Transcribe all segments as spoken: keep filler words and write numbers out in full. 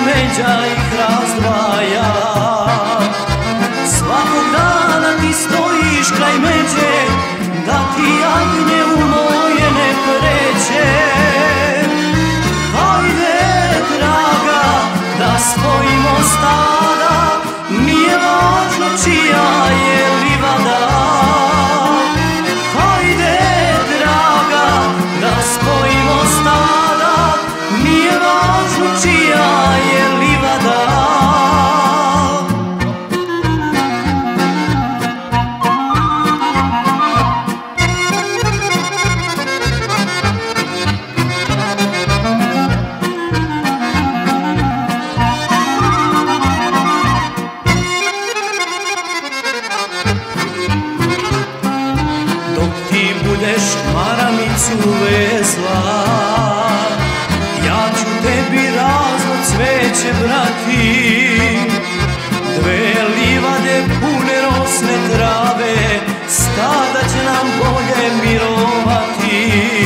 međa ih razdvaja. Svakog dana ti stojiš kraj međe, da ti jagnje u moje ne pređe. Hajde draga, da spojimo stada, nije važno čija je livada. Hajde draga, da spojimo stada, nije važno čija je livada. Budeš maramicu vezla, ja ću tebi razno cveće brati. Dve livade pune rosne trave, stada će nam bolje mirovati.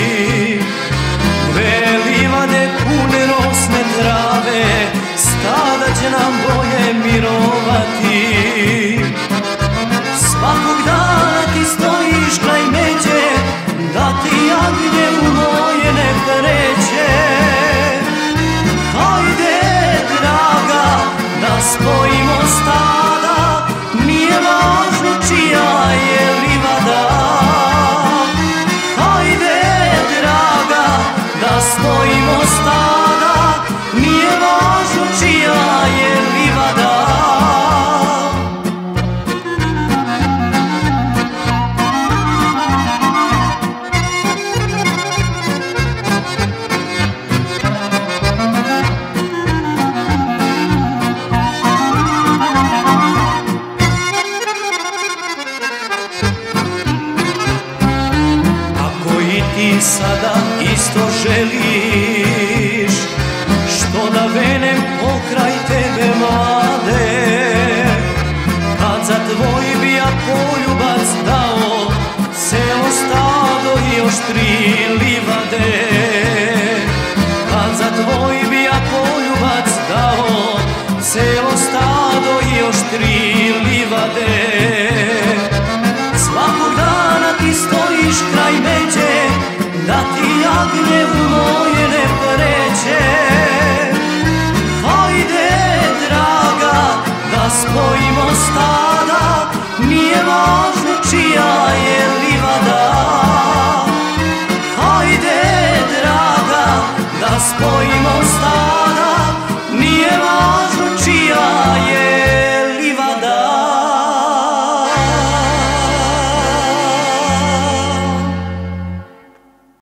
Dve livade pune rosne trave, stada će nam bolje mirovati. Svakog dana ti stojiš kraj međe, da ti jagnje u moje ne pređe. Hajde draga, da spojimo stada, nije važno čija je livada. Hajde draga, da spojimo stada, nije važno čija je livada. Ti sada isto želiš, što da venem pokraj tebe mlade. Kad za tvoj bi ja poljubac dao celo stado i još tri